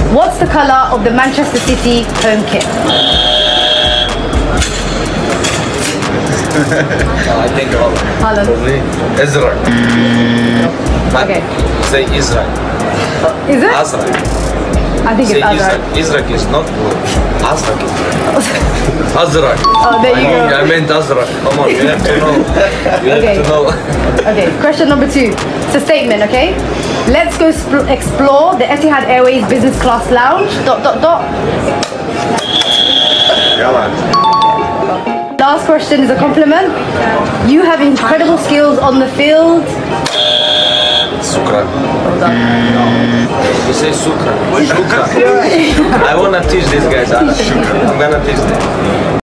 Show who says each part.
Speaker 1: What's the colour of the Manchester City home kit?
Speaker 2: I think
Speaker 1: Haaland.
Speaker 2: probably Israel.
Speaker 1: Okay.
Speaker 2: Say Israel.
Speaker 1: Is it?
Speaker 2: Azra.
Speaker 1: I think
Speaker 2: Say
Speaker 1: it's Azar.
Speaker 2: Israel is not blue. Azra. Azra.
Speaker 1: Oh, there you go.
Speaker 2: I meant Azra. Come on, you have to know. You have
Speaker 1: Okay.
Speaker 2: to know.
Speaker 1: Okay, question number 2. It's a statement, okay? Let's go explore the Etihad Airways business class lounge. ...
Speaker 3: Haaland.
Speaker 1: Last question is a compliment. You have incredible skills on the field.
Speaker 2: Sukra. You say Sukra. Sukra. I wanna teach these guys. I'm gonna teach them.